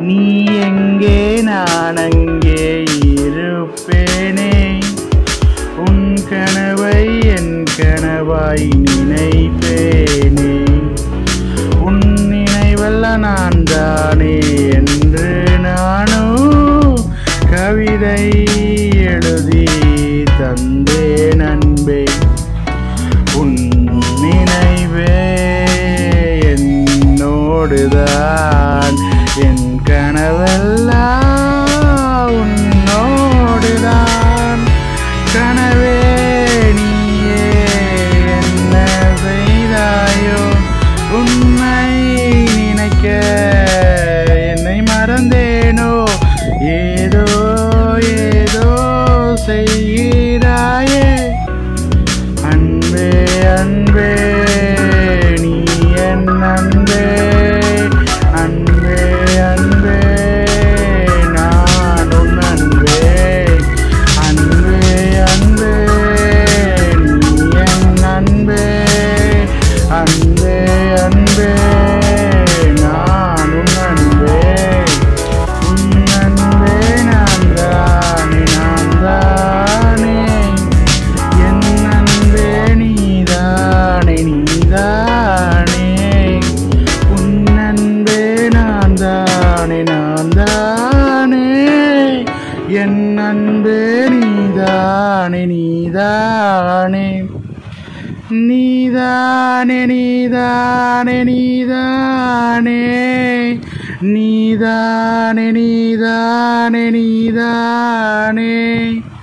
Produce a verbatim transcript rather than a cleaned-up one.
நீ எங்கே நான் அங்கே இருப்பேனே உன் கனவை என் கனவாய் நினைப்பேனே உன் நினைவெல்லாம் நான் தானே என்று நானும் கவிதை எழுதி தந்தேன் அன்பே உன் நினைவே என்னோடுதான் என் கனவெல்லாம் உன்னோடுதான் கனவே நீயே என்ன செய்தாயோ உன்னை நினைக்க என்னை மறந்தேனோ ஏதோ ஏதோ செய்கிறாயே அன்பே அன்பே நீ என் அன்பே அன்பே அன்பே நான் உன் அன்பே அன்பே அன்பே நீ என் அன்பே அன்பே அன்பே நான் உன் அன்பே உன் அன்பே நான் தானே நான் தானே என் அன்பே நீதானே நீதானே உன் அன்பே நான் தானே நான் தானே என் அன்பே நீதானே நீதானே நீதானே நீதானே நீதானே நீதானே நீதானே நீதானே